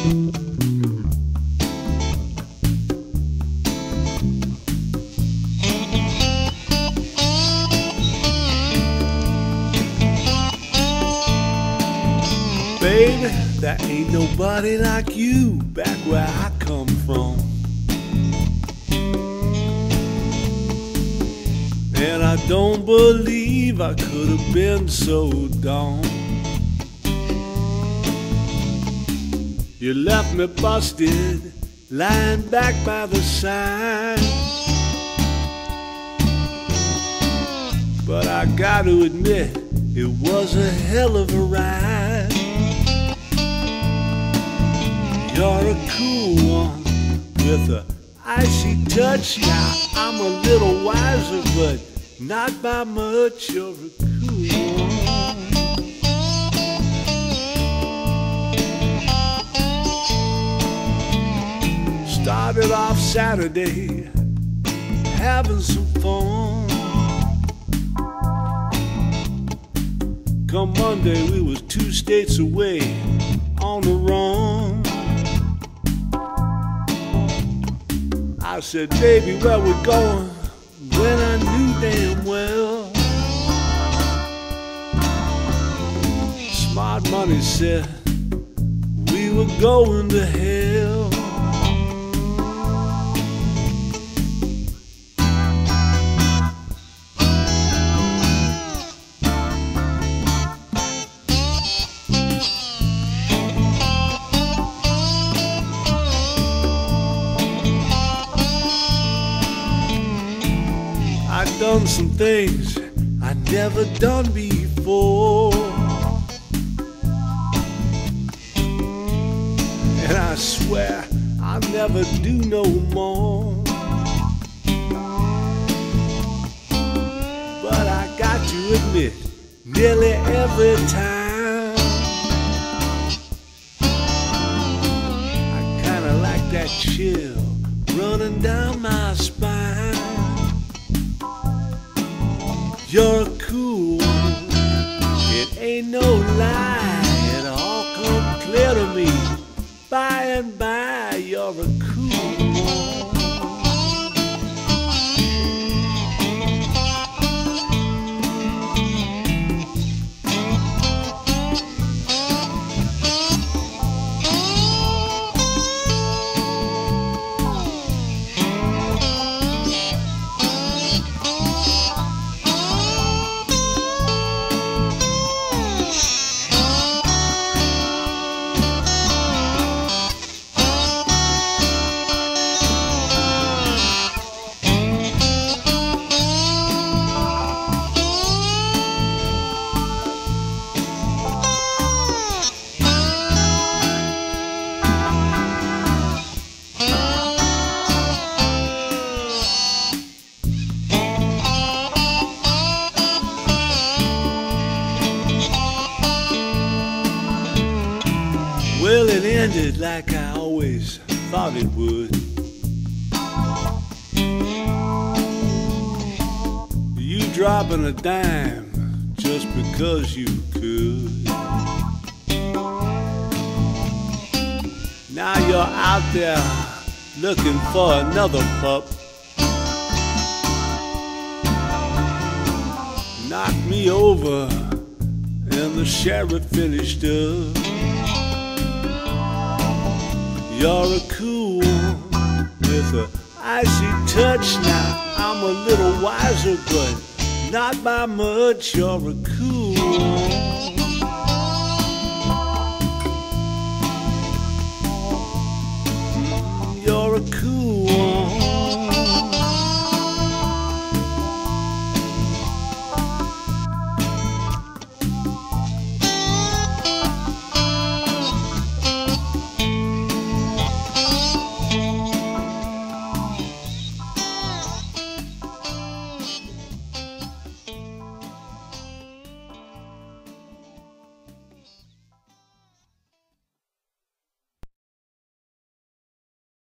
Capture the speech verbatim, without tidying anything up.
Baby, there ain't nobody like you back where I come from. And I don't believe I could have been so dumb. You left me busted, lying back by the sign. But I got to admit, it was a hell of a ride. You're a cool one with a icy touch. Now I'm a little wiser, but not by much. You're a cool one. Started off Saturday having some fun. Come Monday we was two states away on the run. I said, baby, where we going? When I knew damn well Smart Money said we were going to hell. I've done some things I never done before, and I swear I'll never do no more. But I got to admit, nearly every time I kinda like that chill running down my spine. You're a cool one, it ain't no lie. It all come clear to me by and by. You're a cool one. Well, it ended like I always thought it would. You dropping a dime just because you could. Now you're out there looking for another pup. Knocked me over and the sheriff finished up. You're a cool one with a icy touch. Now I'm a little wiser, but not by much. You're a cool one.